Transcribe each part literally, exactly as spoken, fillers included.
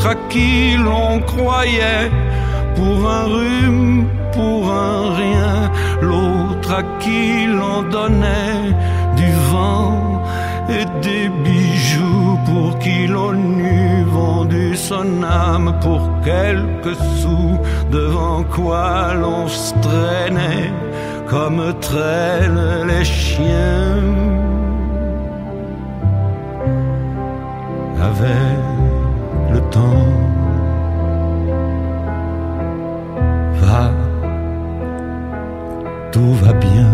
à qui l'on croyait pour un rhume, pour un rien, l'autre à qui l'on donnait du vent et des bijoux, pour qui l'on eût vendu son âme pour quelques sous, devant quoi l'on se traînait comme traînent les chiens. Avec le temps, va, tout va bien.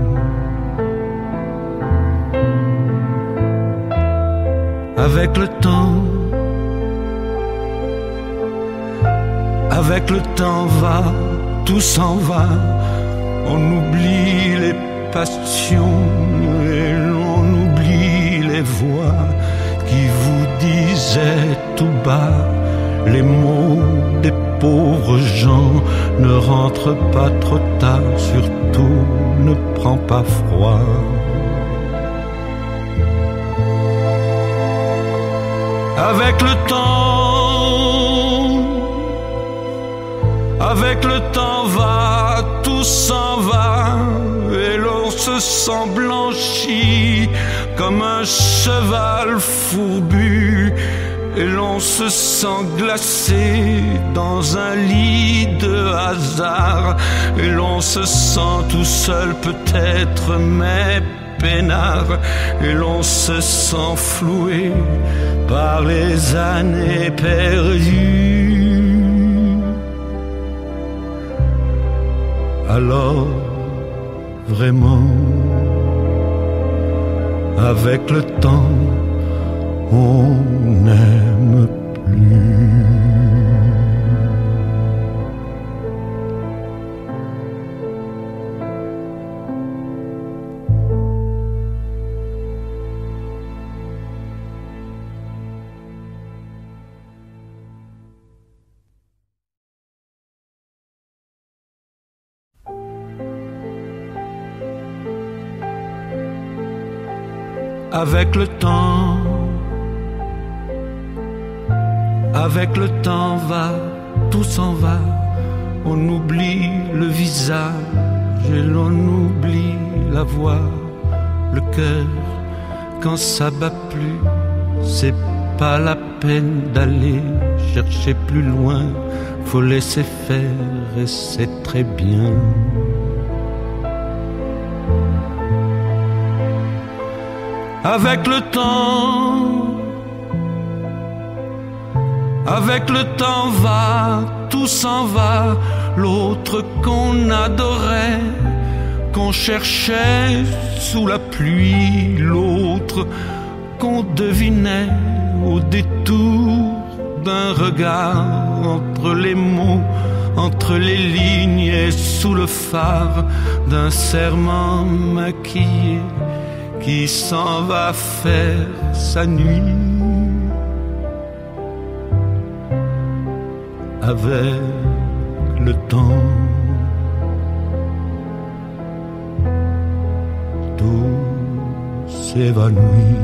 Avec le temps, avec le temps va, tout s'en va. On oublie les passions et l'on oublie les voix qui vous disaient tout bas les mots des pauvres gens. Ne rentre pas trop tard, surtout ne prends pas froid. Avec le temps, avec le temps va, tout s'en va, et l'on se sent blanchi comme un cheval fourbu, et l'on se sent glacé dans un lit de hasard, et l'on se sent tout seul peut-être, mais peinard, et l'on se sent floué par les années perdues. Alors, vraiment, avec le temps, on n'aime plus. Avec le temps, avec le temps va, tout s'en va. On oublie le visage et l'on oublie la voix. Le cœur, quand ça bat plus, c'est pas la peine d'aller chercher plus loin. Faut laisser faire et c'est très bien. Avec le temps, avec le temps va, tout s'en va. L'autre qu'on adorait, qu'on cherchait sous la pluie, l'autre qu'on devinait au détour d'un regard, entre les mots, entre les lignes et sous le phare d'un serment maquillé qui s'en va faire sa nuit. Avec le temps, tout s'évanouit.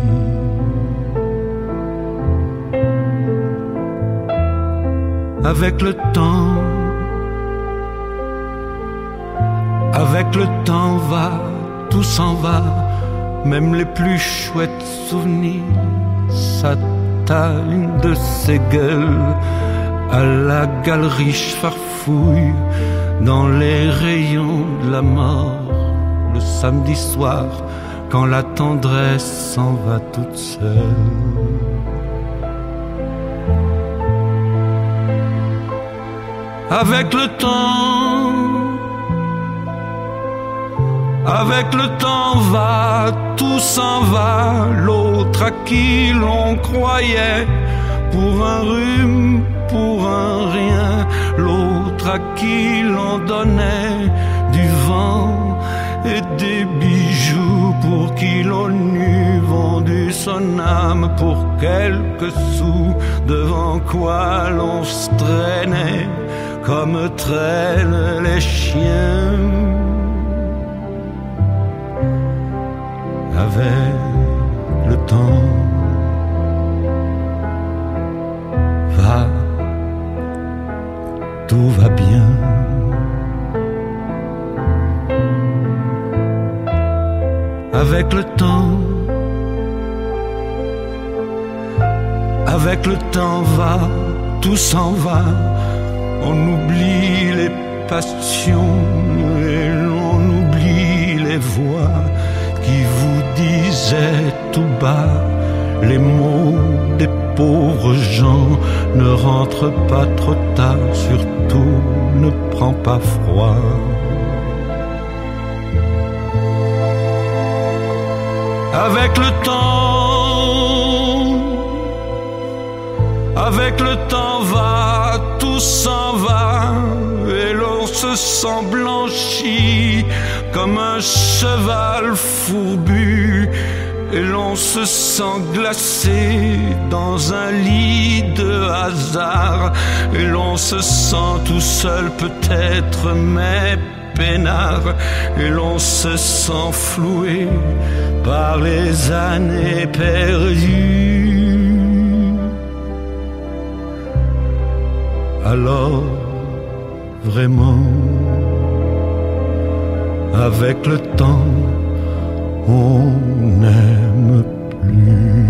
Avec le temps, avec le temps va, tout s'en va. Même les plus chouettes souvenirs s'atteignent de ces gueules à la galerie farfouille dans les rayons de la mort. Le samedi soir, quand la tendresse s'en va toute seule. Avec le temps, avec le temps va, tout s'en va. L'autre à qui l'on croyait pour un rhume, pour un rien, l'autre à qui l'on donnait du vent et des bijoux, pour qui l'on eût vendu son âme pour quelques sous, devant quoi l'on se traînait comme traînent les chiens. Avec le temps va, avec le temps, avec le temps va, tout s'en va, on oublie les passions et l'on oublie les voix qui vous disaient tout bas les mots des pauvres gens. Ne rentre pas trop tard, surtout ne prends pas froid. Avec le temps, avec le temps va, tout s'en va, et l'on se sent blanchi comme un cheval fourbu, et l'on se sent glacé dans un lit de hasard, et l'on se sent tout seul peut-être, mais peinard, et l'on se sent floué par les années perdues. Alors, vraiment, avec le temps, on n'aime plus.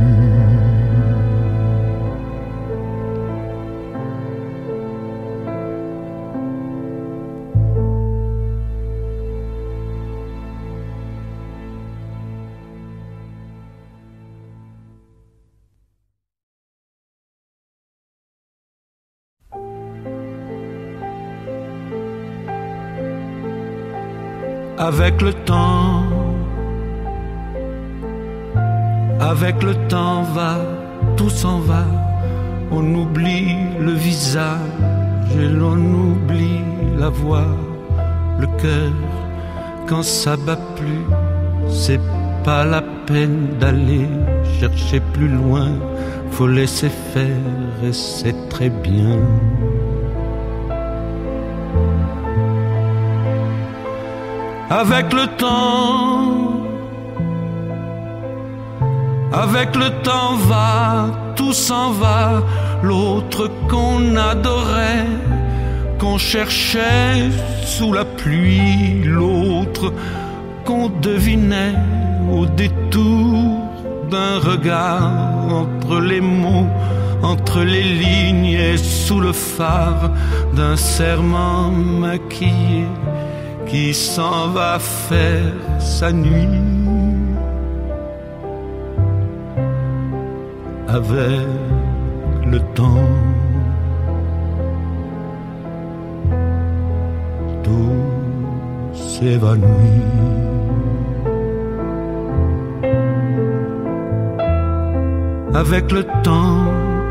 Avec le temps, avec le temps va, tout s'en va, on oublie le visage et l'on oublie la voix, le cœur, quand ça bat plus, c'est pas la peine d'aller chercher plus loin, faut laisser faire et c'est très bien. Avec le temps, avec le temps va, tout s'en va, l'autre qu'on adorait, qu'on cherchait sous la pluie, l'autre qu'on devinait au détour d'un regard, entre les mots, entre les lignes et sous le phare d'un serment maquillé qui s'en va faire sa nuit. Avec le temps, tout s'évanouit. Avec le temps,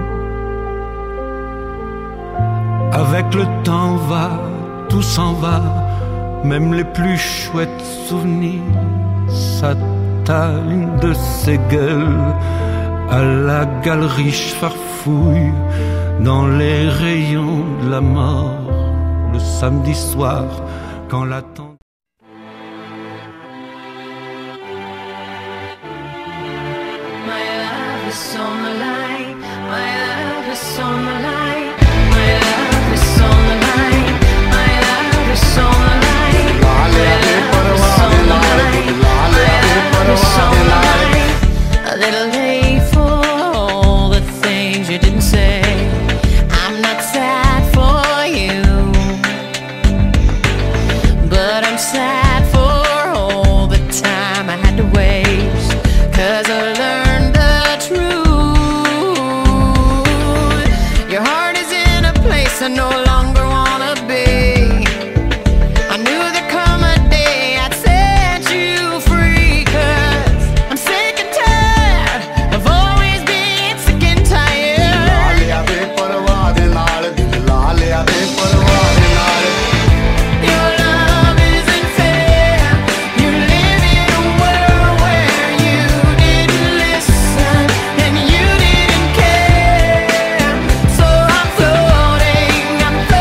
avec le temps va, tout s'en va. Même les plus chouettes souvenirs s'atteignent de ces gueules à la galerie farfouille dans les rayons de la mort le samedi soir quand la tente. My love is on the line, my love is on the line, my love is on the line, my love is on the line. A little late for all the things you didn't say. I'm not sad for you, but I'm sad for all the time I had to waste, 'cause I learned the truth. Your heart is in a place I no longer wanna be. I knew there'd come a day I'd set you free, 'cause I'm sick and tired of always being sick and tired. Your love isn't fair. You live in a world where you didn't listen and you didn't care. So I'm floating, I'm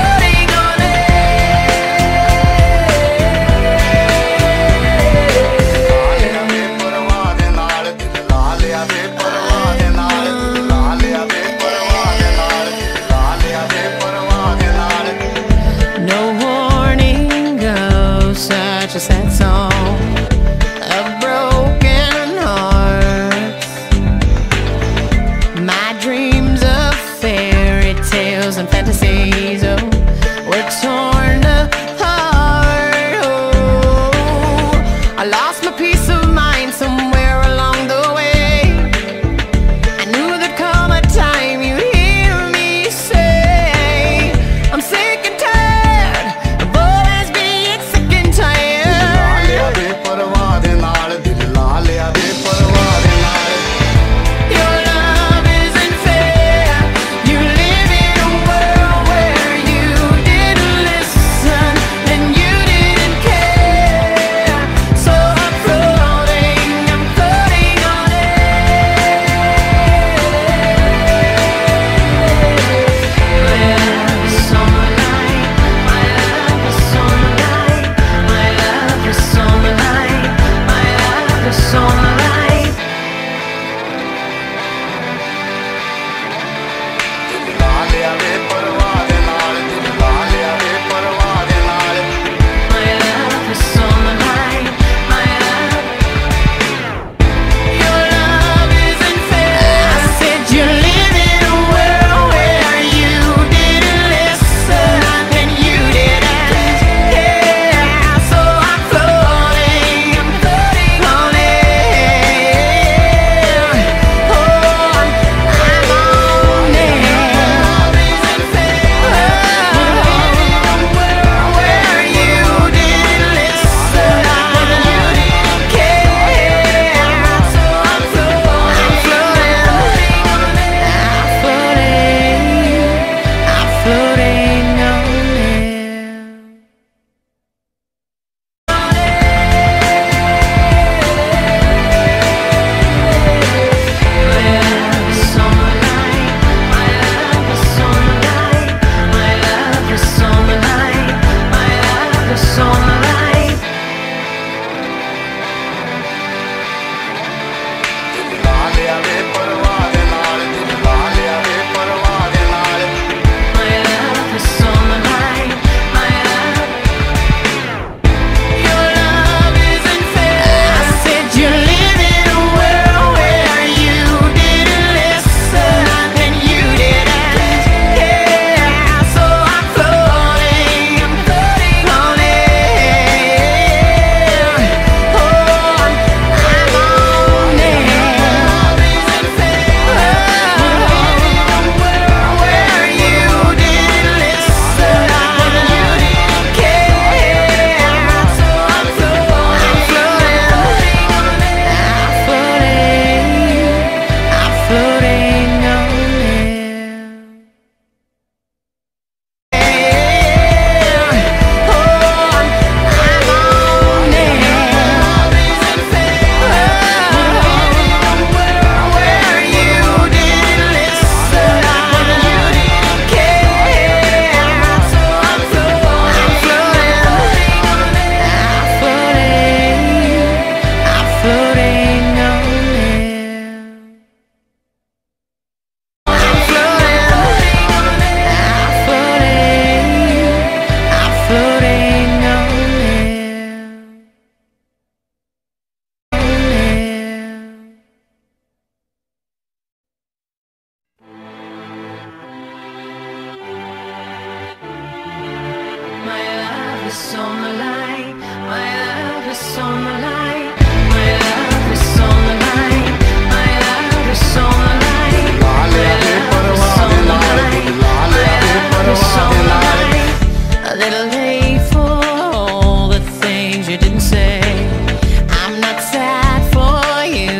is on the line. My love is on the line. My love is on the line. My love is on the line. My love is on the line. My love is on the line. A little late for all the things you didn't say. I'm not sad for you,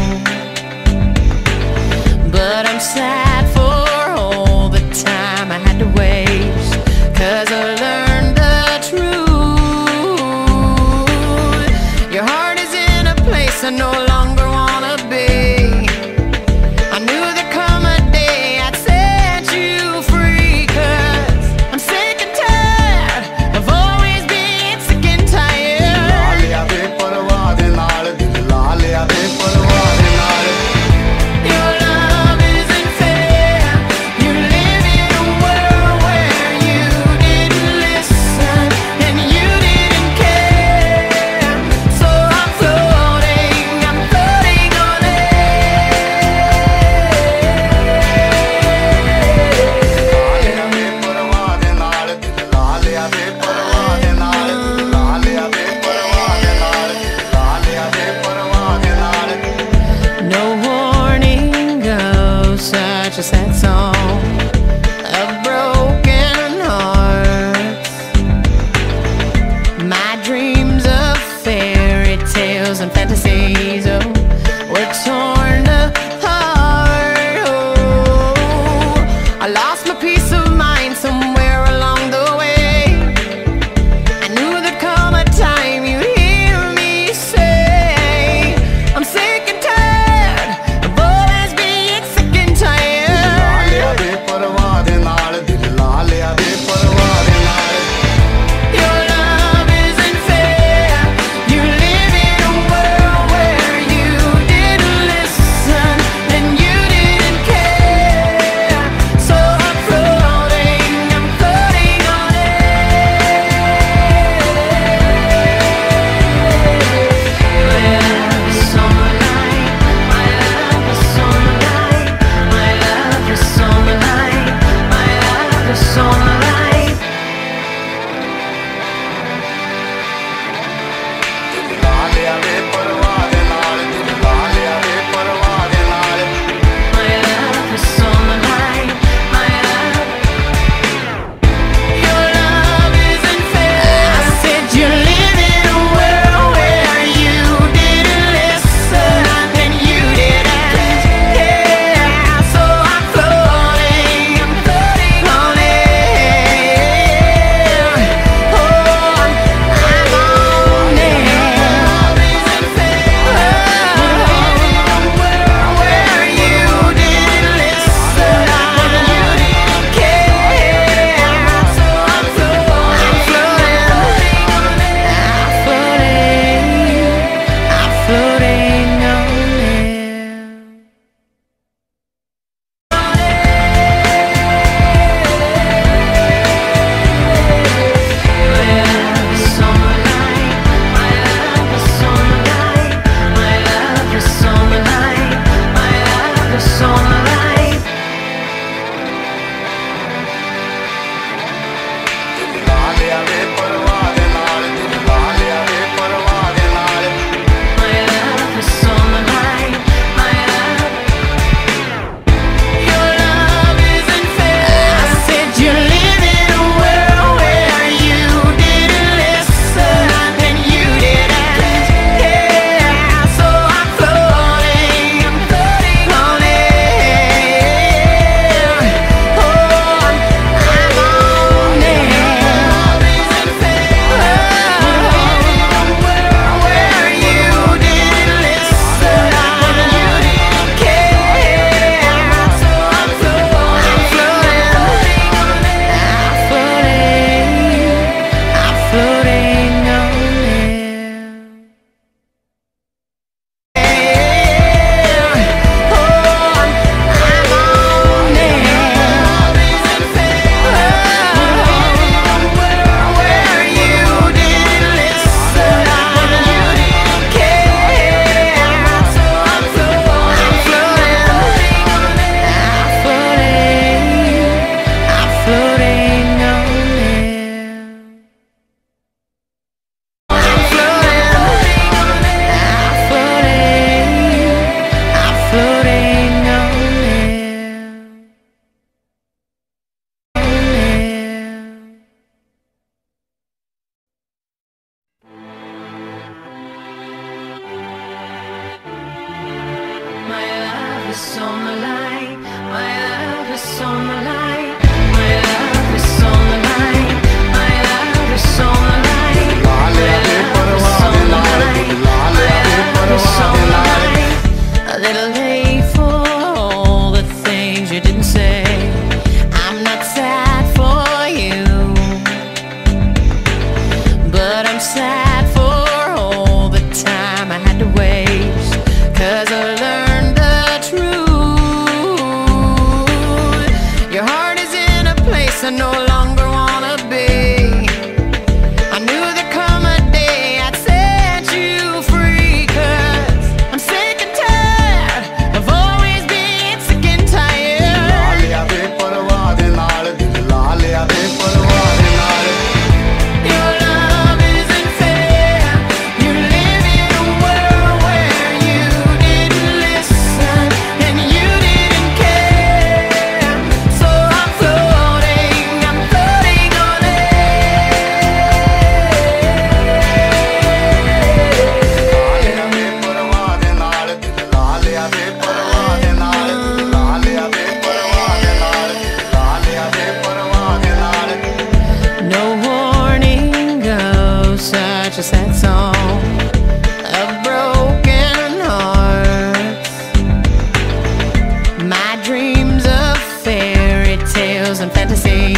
but I'm sad for all the time I had to waste. 'Cause I learned the truth. Your heart is in a place I no longer wanna be. to say